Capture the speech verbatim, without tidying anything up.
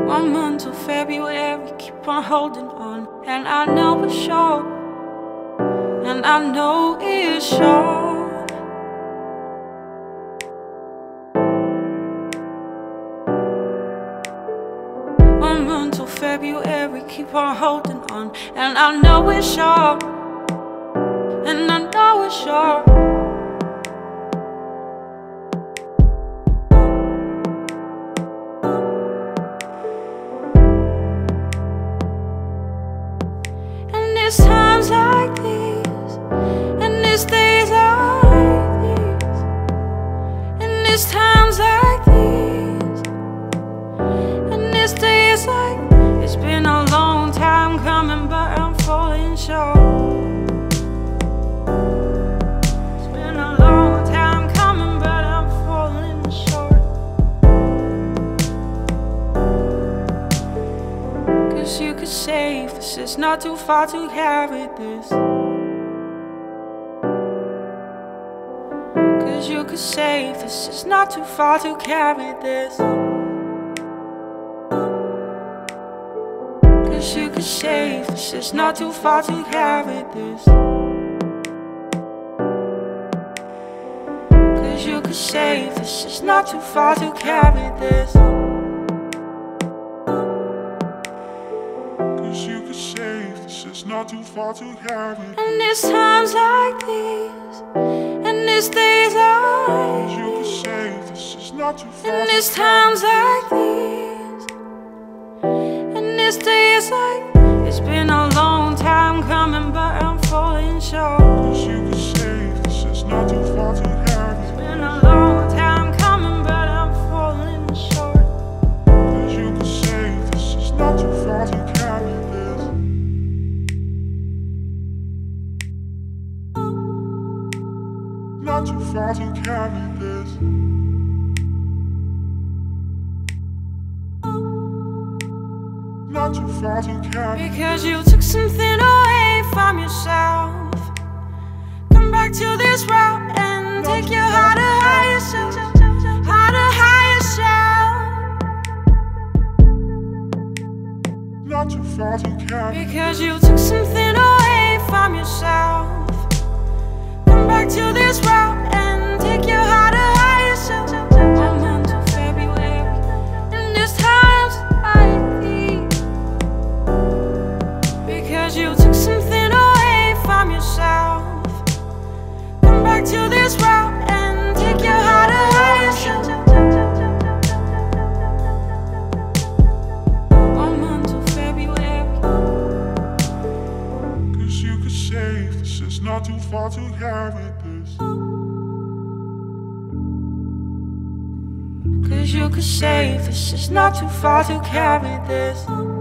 One month till February, keep on holding on. And I know it's short, and I know it's short. One month till February, keep on holding on. And I know it's short, and I know it's short. It's times like these, and it's days like these, and it's times like these, and it's days like. It's been a long time coming, but I'm falling short. It's been a long time coming, but I'm falling short. 'Cause you could say this is not too far to carry this. 'Cause you could say this is not too far to carry this. 'Cause you could say this is not too far to carry this. 'Cause you could say this is not too far to carry this. You could say this is not too far to carry. And it's times like these, and it's days like You could say this is not too far. and it's times like these, and it's days like. It's been a long time coming, but I'm falling short. 'Cause you could say this is not too far to carry. It's been a long time coming, but I'm falling short. 'Cause you could say this is not too far to carry this. Not too far to carry this. Not too far to carry. Because you took something away from yourself. Come back to this route and take your heart to higher self, heart to higher self. Not too far to carry. Because you took something away from yourself. Come back to this route and take your heart to higher self. One month till February, and there's times like these. Because you took something away from yourself. Come back to this route and take your heart to higher self. One month till February. 'Cause you could say this is not too far to carry this. 'Cause you could say this is not too far to carry this.